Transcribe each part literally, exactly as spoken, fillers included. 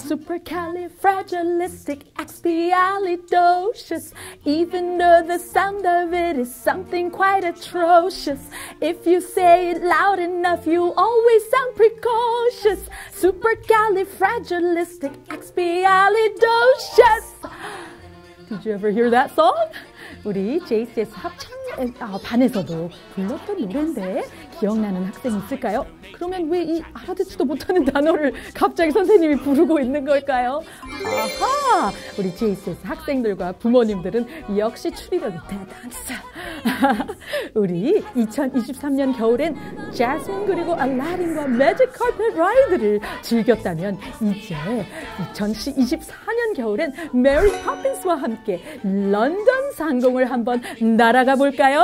supercalifragilisticexpialidocious. Even though the sound of it is something quite atrocious, if you say it loud enough, you always sound precocious. Supercalifragilisticexpialidocious. Did you ever hear that song? 우리 제이씨에스 합창 아, 반에서도 불렀던 노래인데 기억나는 학생이 있을까요? 그러면 왜 이 알아듣지도 못하는 단어를 갑자기 선생님이 부르고 있는 걸까요? 아하! 우리 제이씨에스 학생들과 부모님들은 역시 추리력이 대단하시죠. 우리 이천이십삼 년 겨울엔 자스민 그리고 알라딘과 매직 카펫 라이드를 즐겼다면 이제 이천이십사 년 겨울엔 메리 포핀스와 함께 런던 상공을 한번 날아가 볼까요?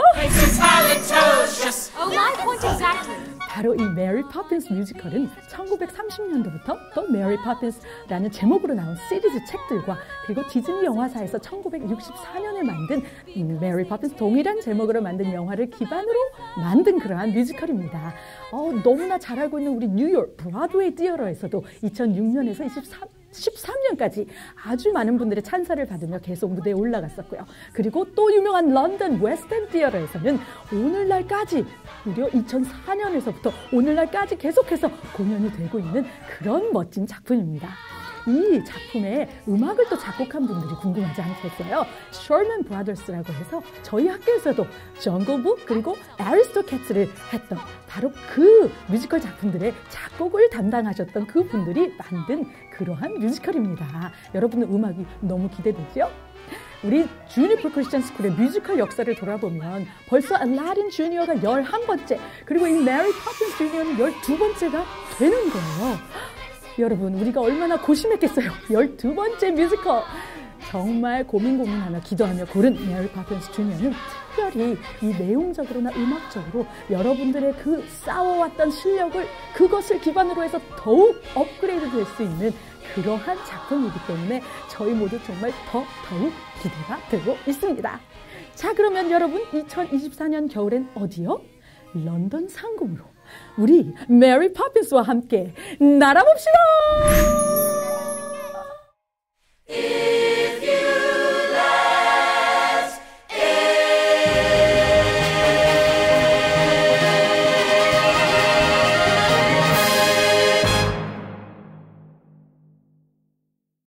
Oh, my point exactly. 바로 이 메리 포핀스 뮤지컬은 천구백삼십 년도부터 또 메리 포핀스라는 제목으로 나온 시리즈 책들과 그리고 디즈니 영화사에서 천구백육십사 년에 만든 메리 포핀스 동일한 제목으로 만든 영화를 기반으로 만든 그러한 뮤지컬입니다. 어, 너무나 잘 알고 있는 우리 뉴욕 브로드웨이 티어터에서도 이천육 년에서 십삼 년까지 아주 많은 분들의 찬사를 받으며 계속 무대에 올라갔었고요. 그리고 또 유명한 런던 웨스트엔드 티어터에서는 오늘날까지 무려 이천사 년에서부터 오늘날까지 계속해서 공연이 되고 있는 그런 멋진 작품입니다. 이 작품의 음악을 또 작곡한 분들이 궁금하지 않겠어요? 셔먼 브라더스라고 해서 저희 학교에서도 정글북 그리고 애리스토캐츠를 했던 바로 그 뮤지컬 작품들의 작곡을 담당하셨던 그 분들이 만든 그러한 뮤지컬입니다. 여러분의 음악이 너무 기대되죠? 우리 주니퍼 크리스천 스쿨의 뮤지컬 역사를 돌아보면 벌써 알라딘 주니어가 열한 번째 그리고 이 메리 포핀스 주니어는 열두 번째가 되는 거예요. 여러분 우리가 얼마나 고심했겠어요. 열두 번째 뮤지컬. 정말 고민 고민하며 기도하며 고른 메리 포핀스 주니어는 특별히 이 내용적으로나 음악적으로 여러분들의 그 쌓아왔던 실력을 그것을 기반으로 해서 더욱 업그레이드 될 수 있는 그러한 작품이기 때문에 저희 모두 정말 더 더욱 기대가 되고 있습니다. 자, 그러면 여러분 이천이십사 년 겨울엔 어디요? 런던 상공으로 우리 메리 포핀스와 함께 날아봅시다.